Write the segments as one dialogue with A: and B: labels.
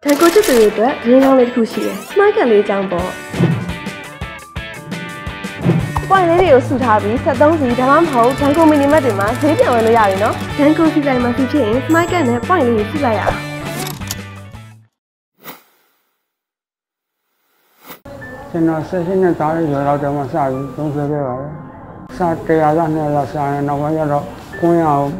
A: Thành cô chức từ đó, riêng ông lấy khu xí, mai cả lấy trang bỏ. Quay lấy điều sự thà vì sẽ đông gì đảm bảo thành cô mình mà để mà dễ dàng với lời nó. Thành cô xí lại mà xí chuyện, mai cả này quay lấy xí lại à.
B: Hiện nay ta đi rồi đâu mà sao cũng sẽ cái vậy. Sao cái ra này là sao nó bây giờ đó cũng nhau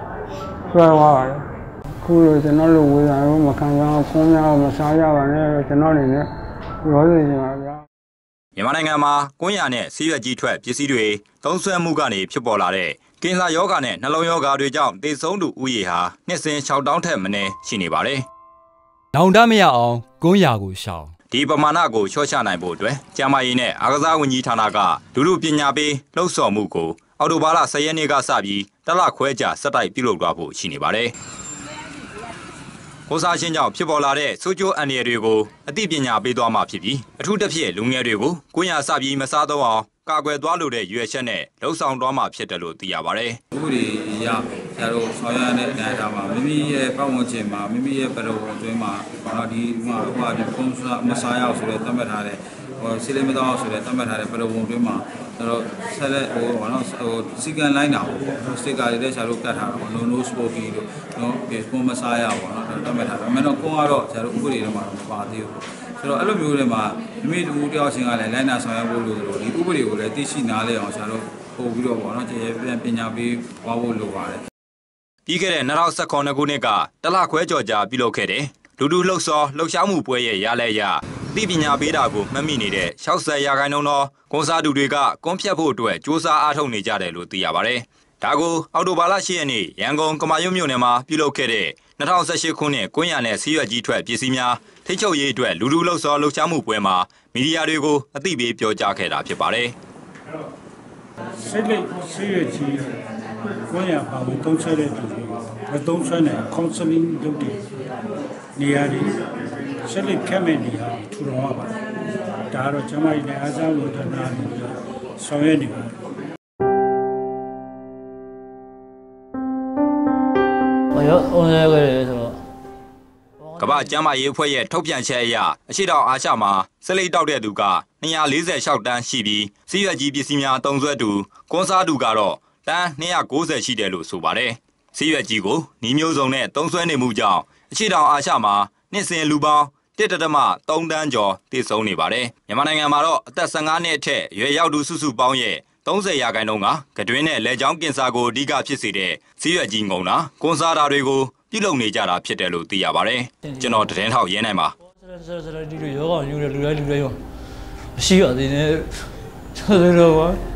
B: rồi vậy. Khu rồi thì nó lùi rồi mà khăn nhau cũng nhau mà sao ra vậy này thì nó liền rồi gì mà.
C: မြန်မာနိုင်ငံမှာကွမ်းရနဲ့ဆေးရွက်ကြီးထွက်ပစ္စည်းတွေသုံးစွဲမှုကနေဖြစ်ပေါ်လာတဲ့ကင်ဆာရောဂါနဲ့နှလုံးရောဂါတွေကြောင့်သေဆုံးသူဥယေဟာနှစ်စဉ်6တောင်းထက်မနည်းရှိနေပါတယ်
D: ။နောင်တမရအောင်ကွမ်းရကိုရှောင်
C: ဒီပမာဏကိုလျှော့ချနိုင်ဖို့အတွက်ကျန်းမာရေးနဲ့အားကစားဝန်ကြီးဌာနကလူပညာပေးလှုပ်ဆော်မှုကိုအော်တိုဘာလ10ရက်နေ့ကစပြီးတစ်လခွဲကြာစက်တိုက်ပြုလုပ်သွားဖို့ရှိနေပါတယ်။ကိုစားချင်းကြောင့်ဖြစ်ပေါ်လာတဲ့ဆိုးကျိုးအန္တရာယ်တွေကိုအသိပညာပေးသွားမှာဖြစ်ပြီးအထူးသဖြင့်လူငယ်တွေကိုကွမ်းရစပြီးမစားတော့အောင်ကာကွယ်သွားလို့တဲ့ရွေချက်နဲ့လှုံ့ဆော်သွားမှာဖြစ်တယ်လို့သိရပါတယ်
E: ။ဥပဒေအရဆရာတို့ဆောင်ရွက်တဲ့အတိုင်းအတာမှာမိမိရဲ့ပတ်ဝန်းကျင်မှာမိမိရဲ့ပရဝုံအတွင်းမှာဒီမှာကွန်ဆာမစားရအောင်ဆိုတဲ့သတ်မှတ်ထားတဲ့စီလေးမတော်ဆိုတဲ့သတ်မှတ်ထားတဲ့ပရဝုံအတွင်းမှာတော့ဆက်လက်စီကံလိုက်တာပေါ့စတစ်ကာတွေလည်းဆရာတို့ကတ်ထားတာပေါ့ no smoking လို့နော်ကွန်မစားရပါတော့သတ်မှတ်ထားတာအမှန်တော့ကွန်ကတော့ဆရာတို့ဥပဒေထဲမှာမပါသေးဘူးဆိုတော့အဲ့လိုမျိုးတွေမှာမိမိတို့တယောက်ချင်းကလည်းလိုက်နာဆောင်ရွက်ဖို့လိုသလိုဒီဥပဒေကိုလည်းသိရှိနားလည်အောင်ဆရာတို့ပို့ပြီးတော့ပေါ့နော်ကျေပညာပေးသွားဖို့လိုပါတယ်
C: ပြီးခဲ့တဲ့2019ခုနှစ်ကတလခွဲကြော်ကြာပြုလုပ်ခဲ့တဲ့လူထုလှုပ်ဆော်လှုပ်ရှားမှုပွဲရဲ့ရလဒ်အရသိပညာပေးတာကိုမှတ်မိနေတဲ့60%သောကွန်ဆာတူတွေကကွန်ဖြတ်ဖို့အတွက်စ조사အားထုတ်နေကြတယ်လို့သိရပါတယ်။ဒါကိုအော်တိုဘာလ10ရက်နေ့ရန်ကုန်ကမာရွတ်မြို့နယ်မှာပြုလုပ်ခဲ့တဲ့2018ခုနှစ်ကွမ်းရနဲ့ဆေးရွက်ကြီးထွက်ပစ္စည်းများထိချုပ်ရေးအတွက်လူထုလှုပ်ဆော်လှုပ်ရှားမှုပွဲမှာမီဒီယာတွေကိုအသိပေးပြောကြားခဲ့တာဖြစ်ပါတယ်
F: ။ဆေးရွက်ကြီးကွမ်းရပါဝင်သုံးဆွဲတဲ့သူတွေမသုံးဆွဲနိုင် counseling လုပ်တဲ့နေရာတွေဆက်လက်ခဲ့မဲ့နေရာထူထောင်ရပါတယ်။ဒါကတော့ကျမကြီးနဲ့အားစားလို့တနာပြီးဆောင်ရွက်နေပါတယ်။
C: ကမ္ဘာ့ကျန်းမာရေးအဖွဲ့ရဲ့ထုတ်ပြန်ချက်အရအရှိတောင်အာရှမှာဆက်လက်တောက်တဲ့သူက246တန်းရှိပြီးဆေးရွက်ကြီးပစ္စည်းများသုံးစွဲသူကွန်ဆာတူကတော့တန်း290ရှိတယ်လို့ဆိုပါတယ်။ဆေးရွက်ကြီးကိုနှီးမျိုးစုံနဲ့သုံးစွဲနေမှုကြောင့်အရှိတောင်အာရှမှာနှစ်စဉ်လူပေါင်း1.3 တန်းကျော်တည်ဆုံနေပါတယ်။မြန်မာနိုင်ငံမှာတော့အသက်15နှစ်အထက်ရွယ်ရောက်သူစုစုပေါင်းရဲ့30%ကကတွင်းနဲ့လက်ချောင်းကင်ဆာကိုအဓိကဖြစ်စေတဲ့ဆေးရွက်ကြီးငုံတာကွန်ဆာတာတွေကိုပြုလုပ်နေကြတာဖြစ်တယ်လို့သိရပါတယ်။ကျွန်တော်သတင်းထောက်ရဲနိုင်ပါ
D: ဒီလိုရောဂါယူရလူတိုင်းရောမရှိပါသေးနဲ့ဆိုတော့